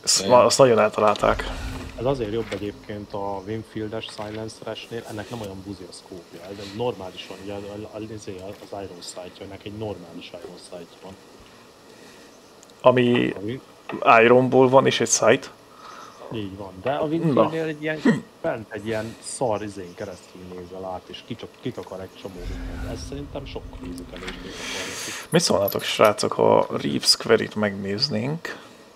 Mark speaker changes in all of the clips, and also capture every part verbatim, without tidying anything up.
Speaker 1: Azt, azt nagyon eltalálták.
Speaker 2: Ez azért jobb egyébként a Winfield-es Silencer-esnél, ennek nem olyan buzi a szkópja, ez egy normálisan, ugye az Iron Sight, ennek egy normális Iron Sight van.
Speaker 1: Ami Ironból van és egy sight?
Speaker 2: Így van, de a Winfieldnél egy ilyen, bent egy ilyen szar izén keresztül nézel át, és kik akar egy csomó mindent. Ez szerintem sok nézőkelését akarja.
Speaker 1: Mit szólnátok, srácok, ha Reeves Query-t megnéznénk?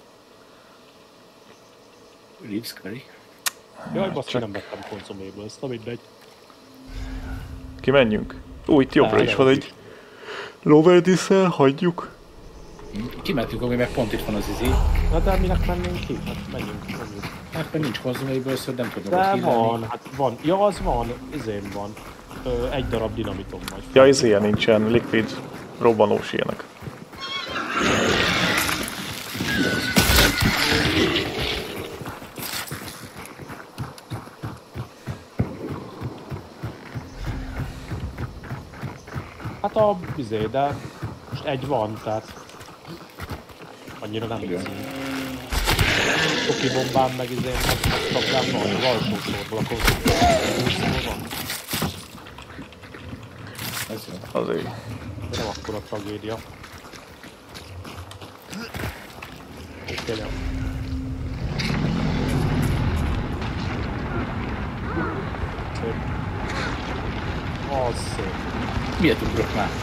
Speaker 3: Reeves Query?
Speaker 2: Jaj, basszi, csak... nem vettem konzoméből, ezt mindegy.
Speaker 1: Kimenjünk? Ó, itt jobbra is van egy Lower Diesel, hagyjuk.
Speaker 3: Kimentünk, ami meg pont itt van az izé.
Speaker 2: Na de minek mennénk ki? Hát menjünk, menjünk.
Speaker 3: Hát mert nincs konzuméből, szóval nem tudok
Speaker 2: de van, hát van. Ja, az van, izén van. Ö, egy darab dinamitom majd.
Speaker 1: Ja, izén nincsen, liquid, robbanós ilyenek.
Speaker 2: Hát a izé, de most egy van, tehát annyira nem hiszem. Toki bombám meg izén, meg tablám van, az alsó sorból a konzolból van.
Speaker 3: Ez jó.
Speaker 1: Azért.
Speaker 2: De nem akkora tragédia. Kérjem. Szép. Az szép.
Speaker 3: Miért ugrok már?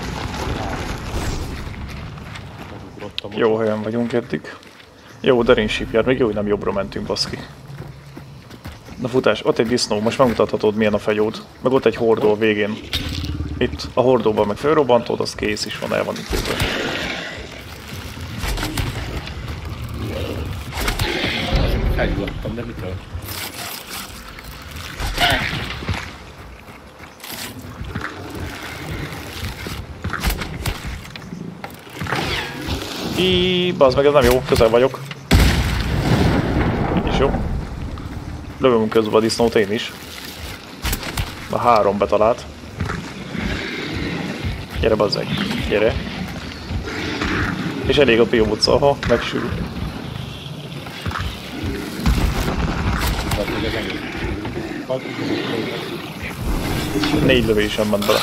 Speaker 1: Jó helyen vagyunk eddig. Jó, Darin shipyard, még jó, hogy nem jobbra mentünk, baszki. Na futás, ott egy disznó, most megmutathatod milyen a fegyód. Meg ott egy hordó a végén. Itt a hordóban meg felrobbantod, az kész is van, el van intézve.
Speaker 3: Felgyulladtam, de mitől?
Speaker 1: Íííí, bazd meg, ez nem jó, közel vagyok. Így is jó. Lövöm közben a disznót én is. A három betalált. Gyere bazzeg, gyere. És elég a pióbuca, aha, megsül. Négy lövésem ment bele.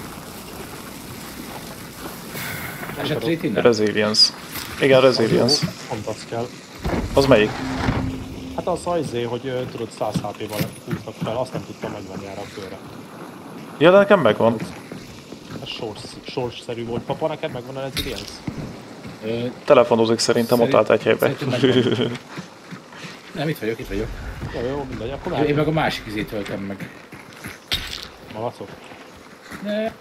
Speaker 1: Resilience. Igen, Resilience.
Speaker 2: Pont az kell.
Speaker 1: Az melyik?
Speaker 2: Hát az azé, hogy uh, tudod száz há pé-val húztak fel, azt nem tudtam megvenni erre a körre.
Speaker 1: Ja, de nekem megvan.
Speaker 2: Ez sorsszerű volt. Papa, neked megvan a Resilience?
Speaker 3: Ö,
Speaker 1: Telefonozik szerintem, Szerint, ott állt egy helybe.
Speaker 3: Nem, itt vagyok, itt vagyok.
Speaker 2: Jó, jó, mindegy, akkor
Speaker 3: meg. Én meg a másik izét töltem meg.
Speaker 2: Malacok?
Speaker 3: Ne.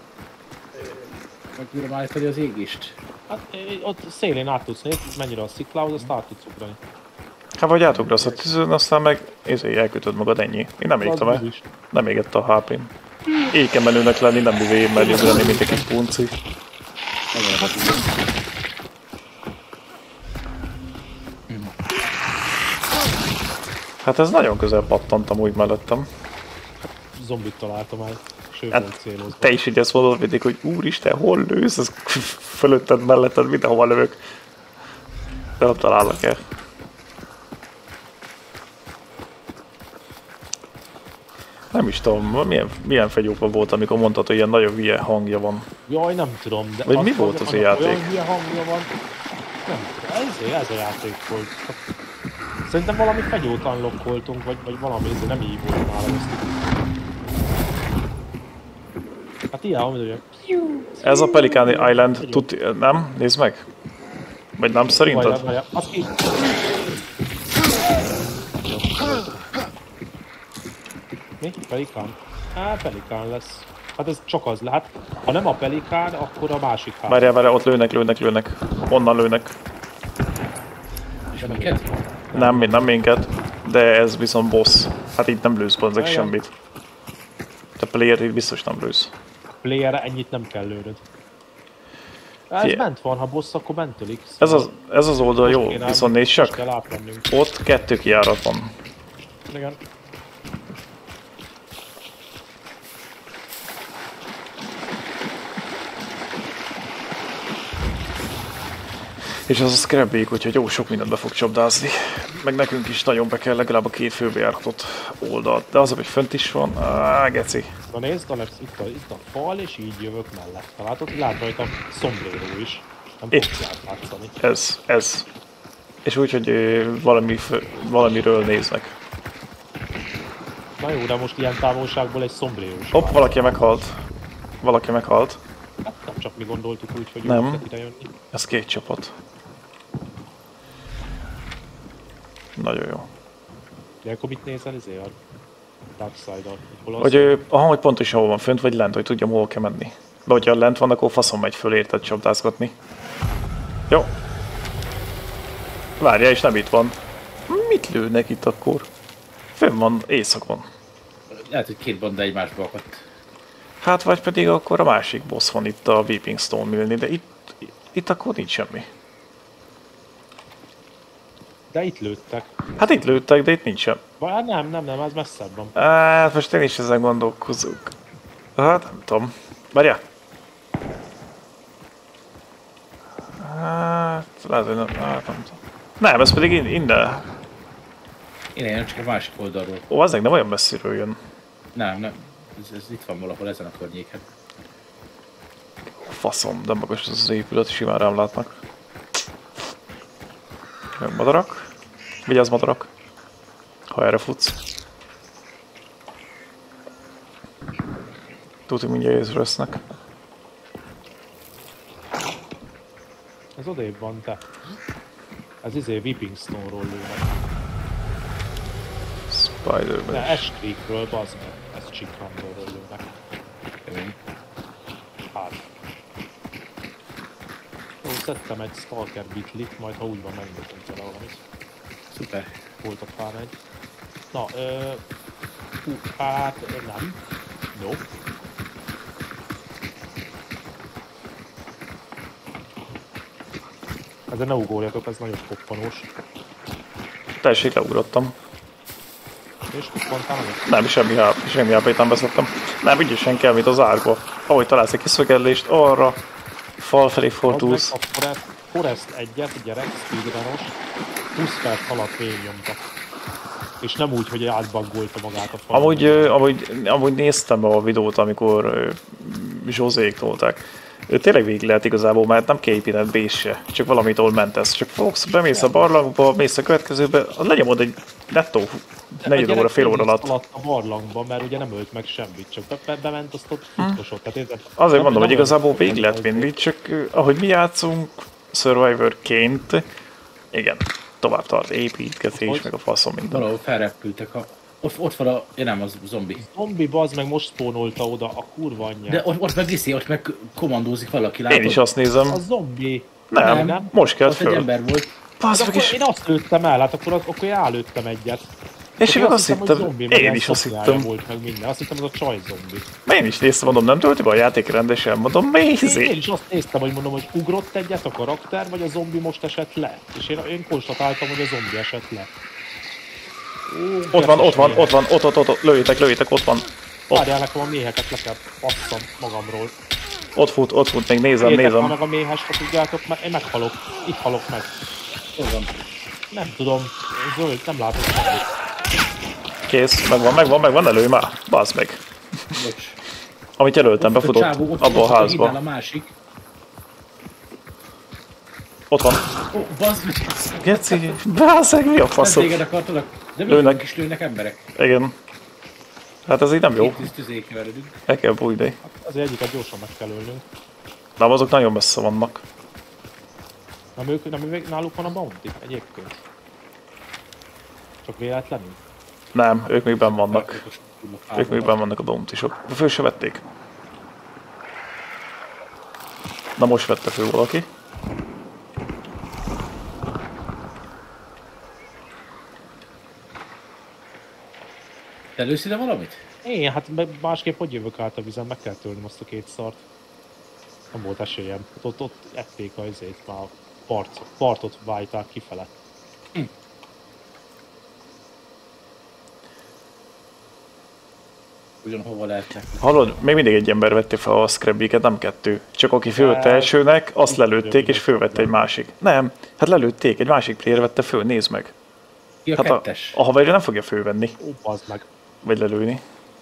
Speaker 3: Meg mire állítani az égést?
Speaker 2: Hát ott szélén át tudsz nézni, mennyire a sziklóhoz, azt át tudsz ugrani.
Speaker 1: Hát vagy átugrasz a tűzön, aztán meg ezért elkötöd magad, ennyi. Én nem égtem el. Nem égett a há pén. Éken menőnek lenni, nem mivé mellé lenni, mint egy kis punci. Hát ez nagyon közel pattantam úgy mellettem.
Speaker 2: Zombit találtam el.
Speaker 1: Hát, te is így ezt mondod mindig, hogy úristen, hol lősz? Ez fölötted, melletted, mindenhova lövök. De nem találnak el. Nem is tudom, milyen, milyen fegyókban volt, amikor mondtad, hogy ilyen nagyon hülye hangja van.
Speaker 2: Jaj, nem tudom, de...
Speaker 1: Vagy mi volt az a játék?
Speaker 2: Olyan hülye hangja van. Nem tudom, ez, ez a játék volt. Szerintem valami fegyót unlockoltunk, vagy, vagy valami, ez nem így volt nálam, ezt. Hát ilyen, hogy...
Speaker 1: Ez a Pelican Island, tuti, nem? Nézd meg! Vagy nem szerinted?
Speaker 2: Vajjá, vajjá. Az ki... Mi? Pelikán? Á, Pelikán lesz. Hát ez csak az lehet. Ha nem a Pelikán, akkor a másik ház.
Speaker 1: Várjál, várjál, ott lőnek, lőnek, lőnek. Onnan lőnek.
Speaker 3: És minket?
Speaker 1: Nem, nem minket. De ez viszont boss. Hát itt nem lősz bazzeg semmit. Te player itt biztos nem lősz.
Speaker 2: Playerre ennyit nem kell lőnöd. Ez Fie. bent van, ha boss, akkor bent ölik.
Speaker 1: Ez az, ez az oldal jó, viszont nézd csak. Ott kettő kijárat van.
Speaker 2: Igen.
Speaker 1: És az a scrapbeak, úgyhogy jó sok mindent be fog csapdázni. Meg nekünk is nagyon be kell legalább a két főbejáratot oldalt. De az, hogy fönt is van, áh, geci.
Speaker 2: Na nézd, Alex, itt a, itt a fal, és így jövök mellette. Látod, lát rajta szombréró is. Nem
Speaker 1: Itt.
Speaker 2: fogsz átlátszani.
Speaker 1: Ez, ez. És úgy, hogy ö, valami, fő- valamiről néznek.
Speaker 2: Na jó, de most ilyen távolságból egy szombréró is.
Speaker 1: Hopp, valaki meghalt. Valaki meghalt.
Speaker 2: Hát nem csak mi gondoltuk úgy, hogy
Speaker 1: Nem.
Speaker 2: jó ötlet ide jönni.
Speaker 1: Ez két csapat. Nagyon jó.
Speaker 2: De akkor mit nézel, izé a Dark Side-on? Hol az?
Speaker 1: Hogy, ö, aha, hogy pontosan hol van fönt vagy lent, hogy tudjam hol kell menni. De hogyha lent van, akkor faszom megy föl érted csapdázgatni. Jó. Várjál, és nem itt van. Mit lőnek itt akkor? Fönn van éjszakon.
Speaker 3: Lehet, hogy két banda egymásba akadt.
Speaker 1: Hát vagy pedig akkor a másik boss van itt a Weeping Stone Millni, de itt, itt akkor nincs semmi.
Speaker 2: De itt lőttek.
Speaker 1: Hát itt lőttek, de itt nincs sem.
Speaker 2: Vagy nem, nem, nem, ez messzebb van.
Speaker 1: Hát most én is ezen gondolkozok. Hát nem tudom. Várjál! Hát lehet, hogy nem, hát nem tudom. Nem, ez pedig in- innen.
Speaker 3: Én jön csak a másik oldalról.
Speaker 1: Ó, az nem olyan messziről jön.
Speaker 3: Nem, nem. Ez, ez itt van valahol ezen a környéken.
Speaker 1: Faszom, de magas az az épület, simán rám látnak. Meg madarak. Vigyázz madarak. Ha erre futsz. Tudjuk mindjárt észre lesznek.
Speaker 2: Ez odébb van, te. Ez izé Weeping Stone-ról lőnek.
Speaker 1: Spider-Man.
Speaker 2: De Ash Creekről, bazd meg. Ez Chickamdorról lőnek.
Speaker 3: Kemény.
Speaker 2: Hát. Jó, szedtem egy Stalker bitlit, majd ha úgy van, megnézem tőle valamit.
Speaker 3: Szuper.
Speaker 2: Volt a pár egy. Na, ö... Hú, hát nem. Jó. Ezen ne ugorjatok, ez nagyon koppanós.
Speaker 1: Tessék, leugrottam.
Speaker 2: És koppantál meg?
Speaker 1: Nem, semmi háp, semmi hápét nem veszettem. Nem, ügyesen kell, mint az árba. Ahogy találsz egy kiszögellést, arra fal felé fordulsz.
Speaker 2: A Forest, Forest egyet, gyerek, speedrunos, húsz perc alatt végignyomta. És nem úgy, hogy átbaggolta magát a falon.
Speaker 1: Amúgy, ö, amúgy, amúgy néztem a videót, amikor ö, Zsózék tolták. Ő tényleg végig lehet igazából, mert nem kell építeni bésse, csak valamitől mentesz. Csak fogsz, bemész a barlangba, mész a következőbe, az lenyomod egy nettó negyed óra, fél óra alatt.
Speaker 2: alatt a barlangban, mert ugye nem ölt meg semmit, csak be, be, bement, azt ott futkosott. Tehát érted?
Speaker 1: Azért
Speaker 2: Nem-
Speaker 1: mondom, hogy
Speaker 2: nem
Speaker 1: igazából
Speaker 2: ölt-
Speaker 1: végig
Speaker 2: nem
Speaker 1: lehet
Speaker 2: ölt-
Speaker 1: vinni, csak ö, ahogy mi játszunk Survivor-ként, igen, tovább tart építkezés,
Speaker 2: Hogy?
Speaker 1: meg a faszom minden.
Speaker 3: Valahol felrepültek a... Ott, ott van a... Ja nem, az zombi.
Speaker 2: Zombi bazd meg most spónolta oda a kurva anyját.
Speaker 3: De ott, ott meg viszi, ott meg kommandózik valaki, látod?
Speaker 1: Én is azt nézem.
Speaker 2: A zombi.
Speaker 1: Nem,
Speaker 3: nem,
Speaker 2: nem.
Speaker 1: most kelt
Speaker 3: Ott egy
Speaker 1: föl.
Speaker 3: ember volt.
Speaker 1: Basz
Speaker 2: Hát
Speaker 1: meg
Speaker 2: akkor
Speaker 1: is.
Speaker 2: én azt lőttem el, hát akkor, az, akkor én állőttem egyet.
Speaker 1: És én
Speaker 2: Akkor
Speaker 1: azt
Speaker 2: hogy
Speaker 1: hittem,
Speaker 2: zombi, meg
Speaker 1: én
Speaker 2: ilyen
Speaker 1: is azt
Speaker 2: szociája
Speaker 1: hittem.
Speaker 2: volt meg minden. Azt hittem, az a csaj zombi.
Speaker 1: Én is néztem, mondom, nem tölti be a játék rendesen, mondom,
Speaker 2: Én, én
Speaker 1: mézi.
Speaker 2: is azt néztem, hogy mondom, hogy ugrott egyet a karakter, vagy a zombi most esett le. És én, én konstatáltam, hogy a zombi esett le. Ó,
Speaker 1: Ott van, ott van,
Speaker 2: kettős
Speaker 1: ott van, ott, ott, ott, ott, lőjétek, lőjétek, ott van. Ott,
Speaker 2: Várjál, nekem a méheket le kell passzam magamról.
Speaker 1: ott fut, ott fut, még nézem,
Speaker 2: Értek már
Speaker 1: nézem.
Speaker 2: meg a méhest, ha tudjátok, mert én meghalok. Itt halok meg.
Speaker 3: Hol van?
Speaker 2: Nem tudom, zöld, nem látok semmit.
Speaker 1: Kész, megvan, megvan, megvan, elő már. Bazd meg.
Speaker 3: Bocs.
Speaker 1: Amit jelöltem,
Speaker 3: Ott a
Speaker 1: befutott
Speaker 3: csávó, ott,
Speaker 1: abba
Speaker 3: ott
Speaker 1: a
Speaker 3: a hídnál a
Speaker 1: házba.
Speaker 3: másik.
Speaker 1: Ott van.
Speaker 3: Ó, bazd meg!
Speaker 1: Geci, bászeg, mi a
Speaker 3: Nem
Speaker 1: faszom?
Speaker 3: téged akartalak? De
Speaker 1: Lőnek.
Speaker 3: lőnek is lőnek emberek.
Speaker 1: Igen. Hát ez így nem jó.
Speaker 3: Két tűz tüzé keveredünk.
Speaker 1: El kell bújni.
Speaker 2: Azért egyiket gyorsan meg kell ölnünk.
Speaker 1: De azok nagyon messze vannak.
Speaker 2: Nem, ők, nem ők, náluk van a bounty egyébként. Csak véletlenül.
Speaker 1: Nem, ők még benn vannak.
Speaker 3: Tudok
Speaker 1: Ők még benn vannak a bounty-sok. Föl se vették. Na most vette föl valaki.
Speaker 3: Te lősz ide valamit?
Speaker 2: Én, hát meg másképp hogy jövök át a vizen, meg kell tölnöm azt a két szart. Nem volt esélyem. Ott, ott, ott ették a izét, már a part, partot vájták kifele.
Speaker 3: Ugyanhova lehetnek.
Speaker 1: Hallod, még mindig egy ember vette fel a scrabbiket, nem kettő. Csak aki fölvette elsőnek, azt lelőtték és fölvette egy másik. Nem, hát lelőtték, egy másik player vette föl, nézd meg.
Speaker 3: Ki a
Speaker 1: Hát
Speaker 3: kettes?
Speaker 1: a, a haverja nem fogja fölvenni,
Speaker 2: Ó, bazd meg.
Speaker 1: vagy lelőni.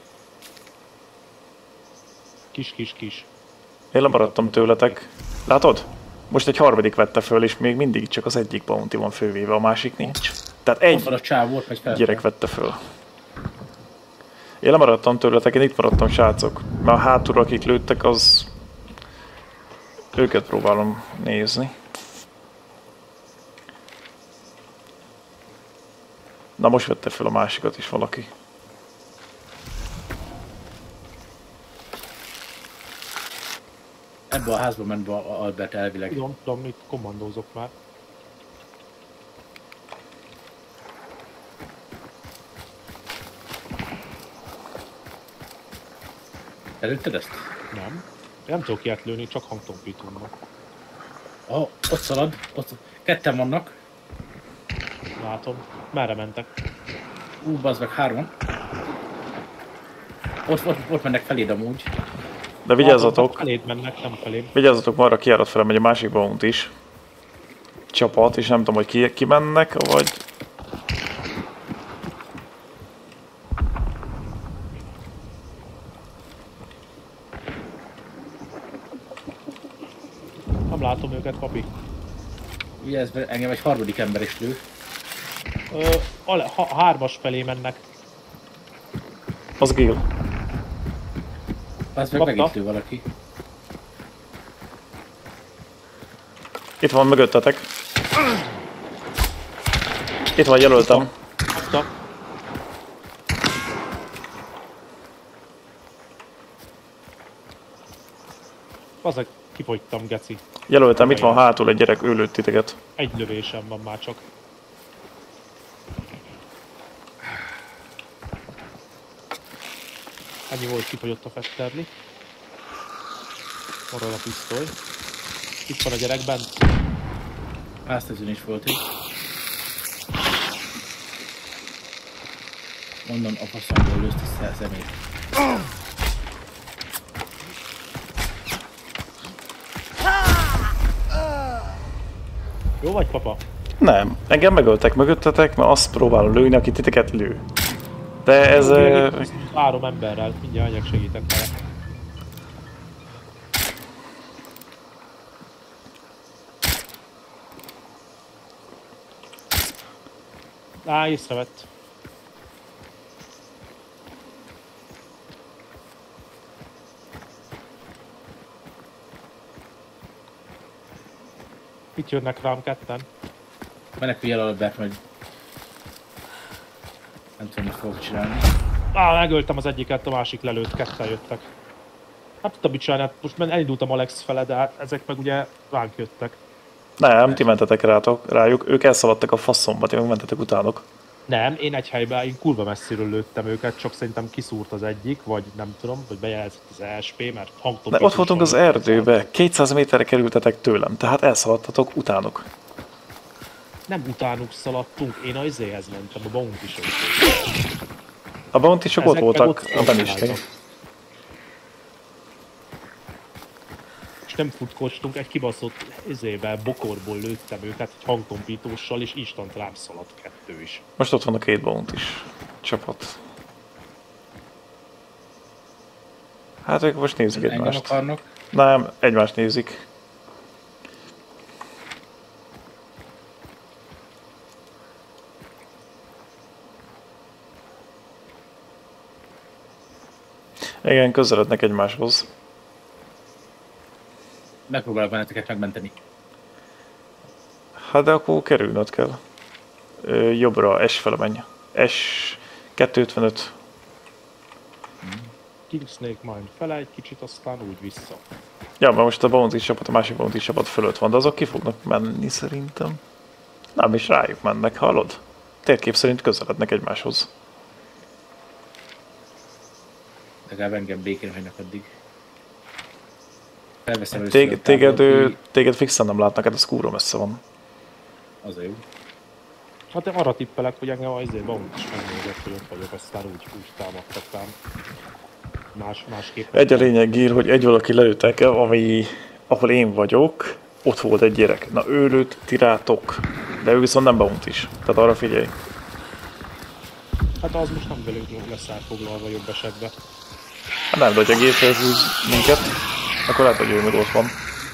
Speaker 2: Kis, kis, kis.
Speaker 1: Én lemaradtam tőletek. Látod? Most egy harmadik vette föl, és még mindig csak az egyik bounty van fölvéve, a másik nincs. Tehát
Speaker 3: Ott
Speaker 1: egy
Speaker 3: van a csáv, volt megy fel.
Speaker 1: gyerek vette föl. Én lemaradtam tőletek, én itt maradtam, srácok. Mert a hátulra, akik lőttek, az... őket próbálom nézni. Na most vette föl a másikat is valaki.
Speaker 3: Ebbe a házba ment be a Albert elvileg.
Speaker 2: Tudom, tudom, itt kommandózok már.
Speaker 3: Előtted ezt?
Speaker 2: Nem. Én nem tudok ilyet lőni, csak hangtompítónak.
Speaker 3: Oh, ott szalad. Ott... Ketten vannak.
Speaker 2: Látom. Merre mentek?
Speaker 3: Ú, bazd meg, hárman. Ott, ott, ott mennek feléd amúgy.
Speaker 1: De vigyázzatok!
Speaker 2: Feléd mennek, nem felém.
Speaker 1: Vigyázzatok, marra kiárat fel megy a másik baunt is. Csapat, és nem tudom, hogy ki, ki mennek, vagy...
Speaker 2: Nem látom őket, papi.
Speaker 3: Ugye ez engem egy harmadik ember is lő.
Speaker 2: Ö, ale, ha, hármas felé mennek.
Speaker 1: Az Gil.
Speaker 3: Az meg
Speaker 2: Kapta.
Speaker 3: megint lő valaki.
Speaker 1: Itt van mögöttetek. Itt van, jelöltem.
Speaker 2: Kapta. Azok kifogytam, geci.
Speaker 1: Jelöltem, itt van hátul egy gyerek, ő lőtt titeket.
Speaker 2: Egy lövésem van már csak. Ennyi volt, kifogyott a feszterli. Marad a pisztoly. Itt van a gyerek bent.
Speaker 3: Háztezőn is volt egy. Mondom, a faszomból lőzt a szemét.
Speaker 2: Jó vagy, papa?
Speaker 1: Nem, engem megöltek mögöttetek, mert azt próbálom lőni, aki titeket lő. De ez...
Speaker 2: Jó,
Speaker 1: Uh...
Speaker 2: három emberrel, mindjárt anyag segítek vele. Á, észrevett. Itt jönnek rám ketten.
Speaker 3: Menekülj el Albert, majd... Nem tudom, mit fogok csinálni.
Speaker 2: Á, megöltem az egyiket, a másik lelőtt, ketten jöttek. Hát tudtam mit csinálni, hát most elindultam Alex fele, de hát ezek meg ugye ránk jöttek.
Speaker 1: Nem, ti mentetek rátok, rájuk, ők elszaladtak a faszomba, ti meg mentetek utánok.
Speaker 2: Nem, én egy helyben, én kurva messziről lőttem őket, csak szerintem kiszúrt az egyik, vagy nem tudom, vagy bejelzett az E S P, mert hangtom.
Speaker 1: De ott voltunk az erdőbe, kétszáz méterre kerültetek tőlem, tehát elszaladtatok utánok.
Speaker 2: Nem utánuk szaladtunk, én az izéhez mentem, a bounty-sokhoz.
Speaker 1: A bounty-sok ott
Speaker 2: Ezek meg
Speaker 1: voltak,
Speaker 2: ott
Speaker 1: a benisték.
Speaker 2: álltak. És nem futkostunk, egy kibaszott izébe, bokorból lőttem őket, egy hangtompítóssal, és instant rám szaladt kettő is.
Speaker 1: Most ott van a két bount is. Csapat. Hát ők most nézik
Speaker 3: Engem
Speaker 1: egymást.
Speaker 3: akarnak.
Speaker 1: Nem, egymást nézik. Igen, közelednek egymáshoz.
Speaker 3: Megpróbálok benneteket megmenteni.
Speaker 1: Hát de akkor kerülnöd kell. Ö, jobbra, S fele menj. S kétszázötvenöt.
Speaker 2: King Snake Mine fele egy kicsit, aztán úgy vissza.
Speaker 1: Ja, mert most a bounty csapat, a másik bounty csapat fölött van, de azok ki fognak menni szerintem. Nem is rájuk mennek, hallod? Térkép szerint közelednek egymáshoz.
Speaker 3: Legalább engem békén hagynak addig. Felveszem először
Speaker 1: Téged,
Speaker 3: a
Speaker 1: téged,
Speaker 3: távolabbi-
Speaker 1: ő- téged fixen nem látnak, hát ez kúra messze van.
Speaker 3: Az a jó.
Speaker 2: Hát én arra tippelek, hogy engem az izé bounty is megnézett, hogy ott vagyok, aztán úgy, úgy támadtak rám. Más, másképp.
Speaker 1: Egy a lényeg, Gír, hogy egy valaki lelőtt engem, ami, ahol én vagyok, ott volt egy gyerek. Na ő lőtt, ti rátok, de ő viszont nem bounty is. Tehát arra figyelj.
Speaker 2: Hát az most nem velünk lesz elfoglalva jobb esetben.
Speaker 1: Hát nem, de hogyha géphez húz minket, akkor lehet, hogy ő még ott van.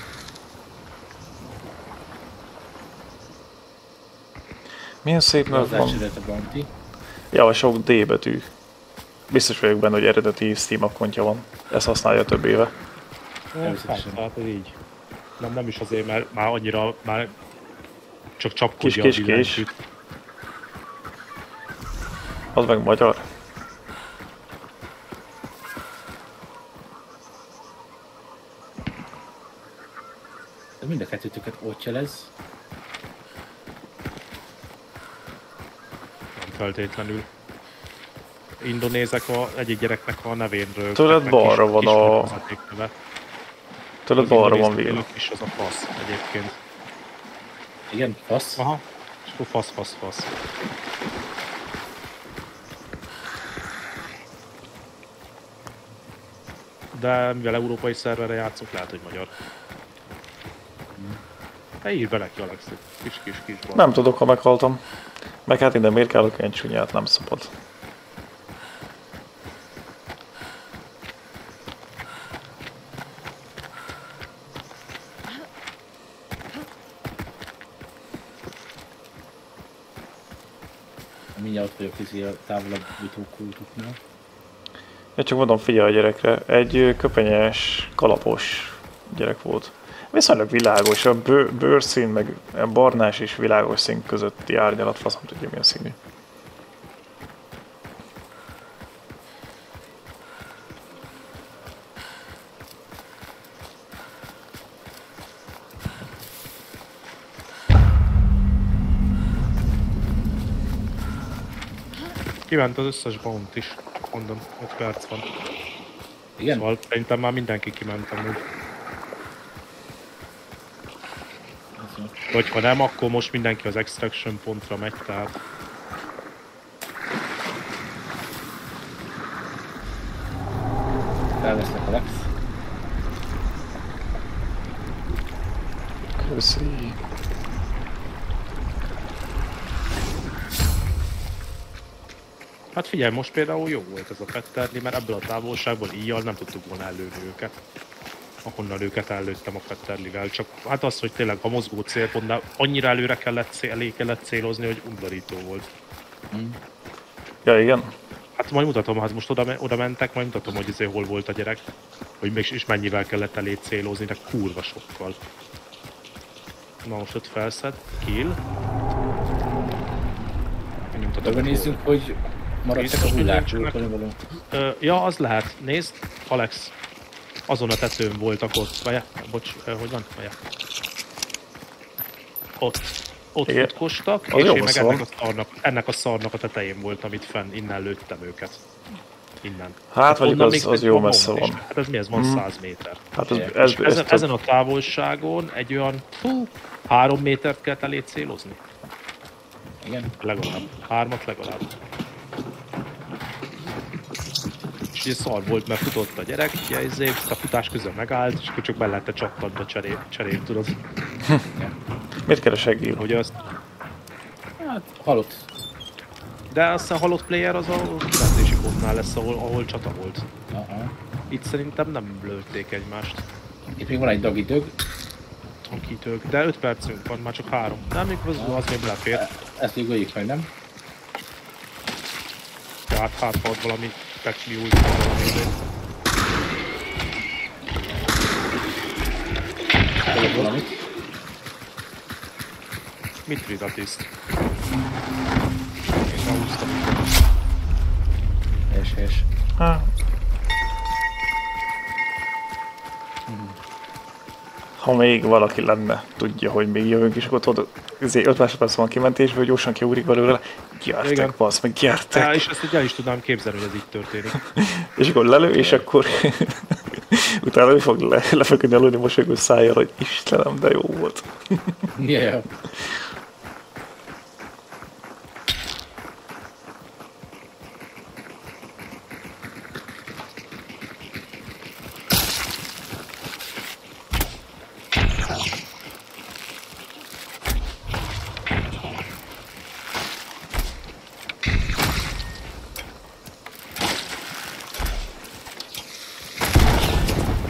Speaker 1: Milyen szép
Speaker 3: Az
Speaker 1: növ van.
Speaker 3: elcsinált a bounty.
Speaker 1: Ja, sok D betű. Biztos vagyok benne, hogy eredeti Steam akkontja van. Ezt használja több éve.
Speaker 3: Természetesen.
Speaker 2: Tehát ez így. Nem, nem is azért, mert már annyira, már csak csapkodja
Speaker 1: Kis,
Speaker 2: a
Speaker 1: kis, kis.
Speaker 2: billentyűt.
Speaker 1: Az meg magyar.
Speaker 3: De mind a kettőtöket ott jelez.
Speaker 2: Nem feltétlenül. Indonézek a egyik gyereknek a nevénről.
Speaker 1: Tőled balra van a... Tőled balra van vél.
Speaker 2: is az a fasz egyébként.
Speaker 3: Igen, fasz.
Speaker 2: Aha. És akkor fasz, fasz, fasz. De mivel európai szerverre játszok, lehet, hogy magyar. Hát írj be neki, Alex, kis kis kis bal.
Speaker 1: Nem tudok, ha meghaltam. Meg hát innen miért kell olyan csúnyát, nem szabad.
Speaker 3: Mindjárt ott vagyok izé a távolabb jutókultuknál.
Speaker 1: Én csak mondom, figyelj a gyerekre. Egy ö, köpenyes, kalapos gyerek volt. Viszonylag világos, a bő, bőrszín, meg a barnás és világos szín közötti árnyalat, faszom tudja milyen színű.
Speaker 2: Kiment az összes bounty is, mondom, öt perc van.
Speaker 3: Igen?
Speaker 2: Szóval szerintem már mindenki kiment amúgy. Vagy ha nem, akkor most mindenki az extraction pontra megy, tehát...
Speaker 3: Felvesznek a Lex.
Speaker 1: Köszi.
Speaker 2: Hát figyelj, most például jó volt ez a Petterli, mert ebből a távolságból íjjal nem tudtuk volna ellőni őket. Ahonnan őket ellőttem a Petterlivel, csak hát az, hogy tényleg a mozgó célpontnál annyira előre kellett, cél, elé kellett célozni, hogy undorító volt.
Speaker 3: Mm.
Speaker 1: Ja, igen.
Speaker 2: Hát majd mutatom, hát most oda, oda mentek, majd mutatom, hogy azért hol volt a gyerek. Hogy még is mennyivel kellett elé célozni, de kurva sokkal. Na most ott felszed, kill.
Speaker 3: Akkor nézzünk, hogy maradtak a hullákról, való.
Speaker 2: Ja, az lehet. Nézd, Alex. Azon a tetőn voltak ott. Vaja, bocs, hogy van? Vaja. Ott. Ott futkostak, és én meg ennek a, szarnak, ennek a szarnak a tetején voltam itt fenn, innen lőttem őket. Innen.
Speaker 1: Hát vagy az, az jó messze van.
Speaker 2: Hát ez mi, ez van száz méter.
Speaker 1: Hát ez, ez, ez
Speaker 2: ezen, ezen a távolságon egy olyan fú, három métert kell elé célozni.
Speaker 3: Igen.
Speaker 2: Legalább. Hármat legalább. És ugye szar volt, mert futott a gyerek, ugye ezért a futás közben megállt, és akkor csak be lehetett csattanni a cserét, cserét, tudod.
Speaker 1: Miért keresek Gil?
Speaker 2: Hogy azt...
Speaker 3: Hát, halott.
Speaker 2: De azt a halott player az a kimentési pontnál lesz, ahol, ahol csata volt.
Speaker 3: Aha.
Speaker 2: Itt szerintem nem lőtték egymást.
Speaker 3: Itt még van egy dagi dög.
Speaker 2: Tankítők, de öt percünk van, már csak három. Nem, még az, az még lefér.
Speaker 3: Ezt még öljük meg, nem?
Speaker 2: Tehát hát volt valami pekli új valami.
Speaker 3: Tényleg valamit.
Speaker 2: Mit rizatiszt? Én ráhúztam.
Speaker 3: Helyes, helyes.
Speaker 1: Ha. Ha még valaki lenne, tudja, hogy még jövünk, és akkor tudod, öt másodperc van kimentés, vagy gyorsan kiugrik belőle, gyertek, basz, meg gyertek.
Speaker 2: Ja, és ezt ugye el is tudnám képzelni, hogy ez így történik.
Speaker 1: És akkor lelő, és akkor utána ő fog le, lefeküdni aludni mosolygó szájjal, hogy Istenem, de jó volt.
Speaker 3: Yeah.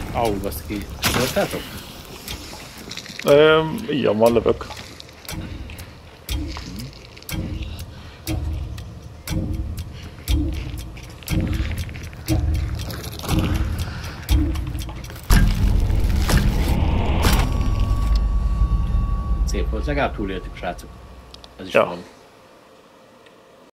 Speaker 3: Au, baszki. Voltátok?
Speaker 1: Ehm, ilyen van, lövök.
Speaker 3: Szép volt, legalább túléltük, srácok. Ez is
Speaker 1: Ja.
Speaker 3: valami.